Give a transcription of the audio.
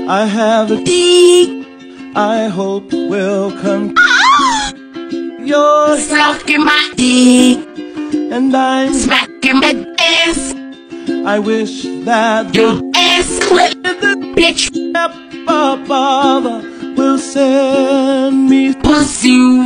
I have a dick I hope will come. You're sucking my dick and I'm smacking my ass. I wish that Your ass clip, bitch. Papa will send me Pussy